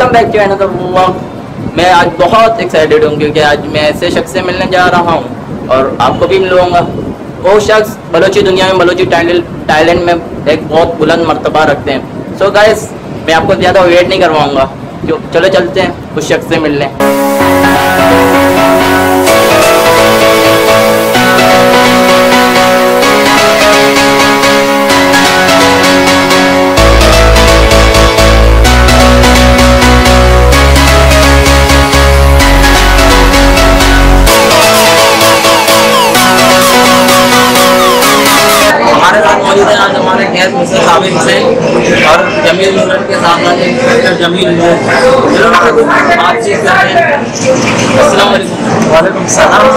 Welcome back to another vlog. मैं आज बहुत एक्साइटेड हूँ क्योंकि आज मैं ऐसे शख्स से मिलने जा रहा हूँ और आपको भी मिलूँगा। वो शख्स बलोची दुनिया में, बलोची टैलेंट में एक बहुत बुलंद मर्तबा रखते हैं। सो गाइस, मैं आपको ज़्यादा वेट नहीं करवाऊँगा, चलो चलते हैं उस शख्स से मिलने। आज हमारे गैस मिस्टर साबिर हुसैन और जमील नूरन के साथ मिस्टर जमील नूरन बातचीत करते हैं। अस्सलाम वालेकुम। वालेकुम सलाम।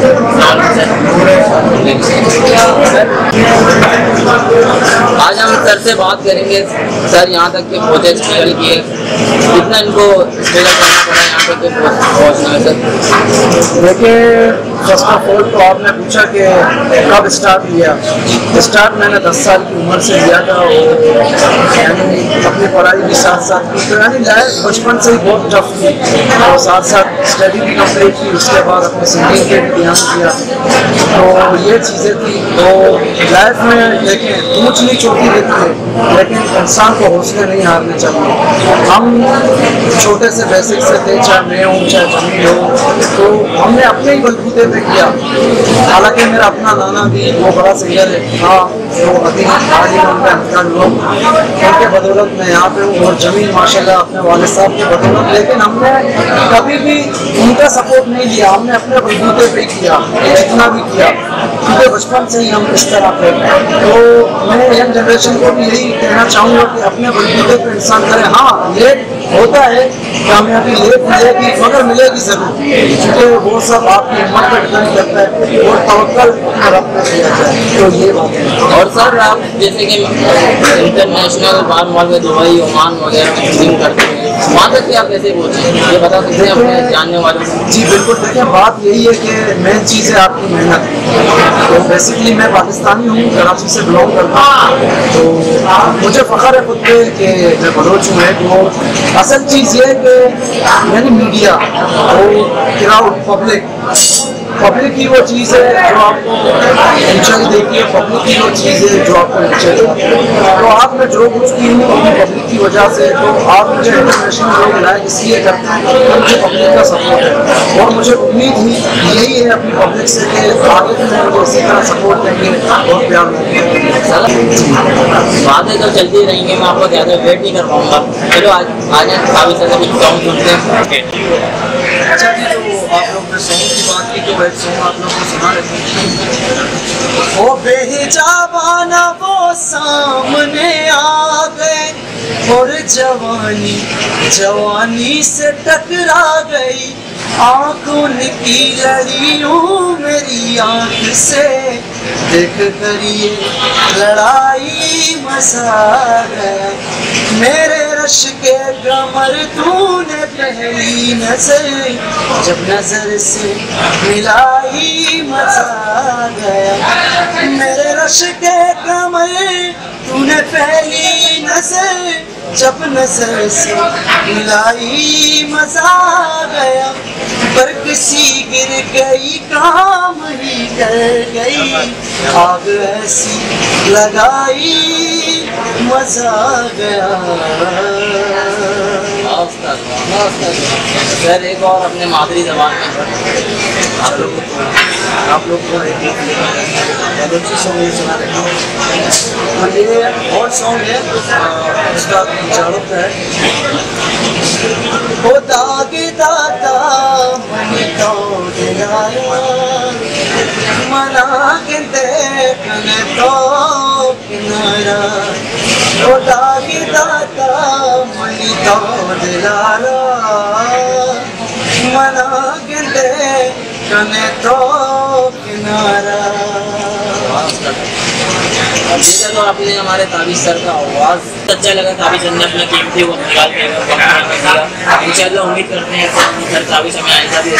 आज हम सर से बात करेंगे। सर यहाँ तक के पहुँचे, स्ट्रगल किए, कितना इनको स्ट्रगल करना पड़ा यहाँ तक के पहुँचने में। सर देखिए, फर्स्ट ऑफ ऑल तो आपने पूछा कि कब स्टार्ट किया। स्टार्ट मैंने 10 साल की उम्र से किया था यानी अपनी पढ़ाई के साथ साथ की, तो यानी लाइफ बचपन से ही बहुत टफ थी और साथ साथ स्टडी भी कंप्लीट की। उसके बाद अपने सिंगिंग पे भी ध्यान दिया, तो ये चीज़ें थी। तो लाइफ में देखें, ऊँच नीच होती रहती है, लेकिन इंसान को हौसले नहीं हारने चाहिए। हम छोटे से बेसिक से थे, चाहे मैं हूँ चाहे जमीन हो, तो हमने अपने ही बलबूते पे किया। हालांकि मेरा अपना नाना भी वो बड़ा सिंगर है, हाँ, तो उनके बदौलत मैं यहाँ पे हूँ और जमीन माशाल्लाह अपने वालिद साहब की बदौलत। लेकिन हमने कभी भी उनका सपोर्ट नहीं लिया, हमने अपने बलबूते पे किया जितना भी किया, क्योंकि बचपन से ही हम इस तरह थे। तो मैं यंग जनरेशन को भी यही कहना चाहूँगा कि अपने बलबूते पे इंसान करे। हाँ, लेट होता है, कामयाबी लेट मिलेगी मगर मिलेगी ज़रूर, क्योंकि वो सब आपकी हिम्मत पर डिपेंड करता है और तवक्कल पर अपना किया जाए। तो ये बात है। और सर, आप जैसे कि इंटरनेशनल बाहर वाले दुबई, ओमान वगैरह में सिंगिंग करते हैं, वहाँ तक कि आप कैसे पहुँचे, ये बता सकते हैं अपने जानने वालों को? जी बिल्कुल। देखिए, बात यही है कि मेन चीज़ है आपकी मेहनत। तो बेसिकली मैं पाकिस्तानी हूँ, कराची से बिलोंग करता हूँ, तो मुझे फ़ख्र है खुद पे कि मैं बलोच हूँ। वो असल चीज़ ये है कि यानी मीडिया और क्राउड, पब्लिक ही वो चीज़ है जो आपको इंचल देती है, पब्लिक ही वो चीज़ है जो आपको इंचल देती है। तो आप मैं जो कुछ की हूँ अपनी पब्लिक की वजह से, तो आप मुझे इंटरनेशनल लोग लाइक इसलिए करते हैं कि मुझे पब्लिक का सपोर्ट है और मुझे उम्मीद ही यही है अपनी पब्लिक से कि आगे भी मुझे इसी तरह सपोर्ट देंगे और प्यार देंगे। बातें तो चलती रहेंगी, मैं आपको ज़्यादा वेट नहीं कर पाऊँगा। चलो आज साबिर सर से कुछ सॉन्ग सुनते हैं। अच्छा जी, तो आप लोग ने सॉन्ग की बात की तो एक सॉन्ग आप लोग को सुना लेते हैं। ओ बेहिजाबाना वो सामने आ गए और जवानी से टकरा गई, आंखों की लड़ियों मेरी आंख से देख कर ये लड़ाई मचा गया। मेरे रश के कमर तूने पहली नजर जब नजर से मिलाई मचा गया। मेरे रश के कमर तूने पहली नजर जब नजर से मिलाई मजा गया। बर्क सी गिर गई, काम ही कर गई, आग ऐसी लगाई मजा गया। सर, एक और अपने मादरी जबान में आप लोग को बलोची सॉन्ग सुना रहे हैं। और ये और सॉन्ग है उसका जाड़प है। ओ दाग दाता मन तो दिलाया, मना के देखने तो किनारा। ओ दाग दाता मन तो दिलाया, मना के देखने तो किनारा। जैसा तो आपने हमारे ताबिज़ सर का आवाज़ अच्छा लगा, ताबिज़ सर ने अपना कीमती वक्त निकाल के दिया। इंशाअल्लाह उम्मीद करते हैं कि सर ताबिज़ हमें आइंदा भी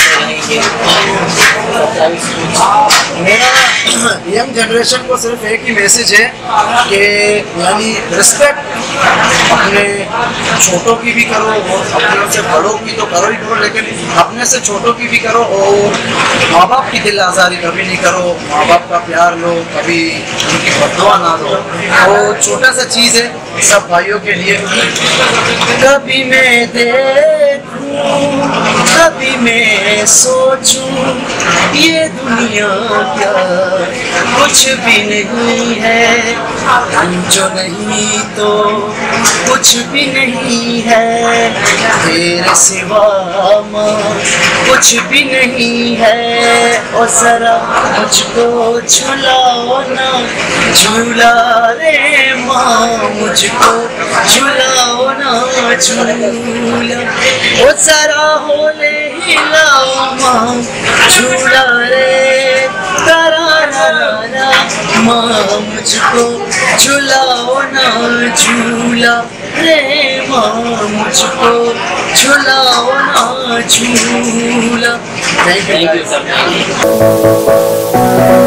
मेरा यंग जनरेशन को सिर्फ एक ही मैसेज है कि यानी रिस्पेक्ट अपने छोटों की भी करो और अपने से बड़ों की तो करो ही करो, लेकिन अपने से छोटों की भी करो और माँ बाप की दिल आज़ारी कभी नहीं करो। माँ बाप का प्यार लो, कभी उनकी बददुआ ना दो। तो छोटा सा चीज़ है सब भाइयों के लिए। कभी मैं देखूं, कभी मैं सोचूं, ये दुनिया क्या कुछ भी नहीं है, जो नहीं तो कुछ भी नहीं है, तेरे सिवा माँ कुछ भी नहीं है। और जरा मुझको झुलाओ ना, झूला रे माँ, मुझको झुलाओ ना झूला। ओ जरा होले हिलाओ माँ, झूला रे तरारा माँ, मुझको झुलाओ ना झूला रे माँ, मुझको झुलाओ ना झूला। Thank you sir.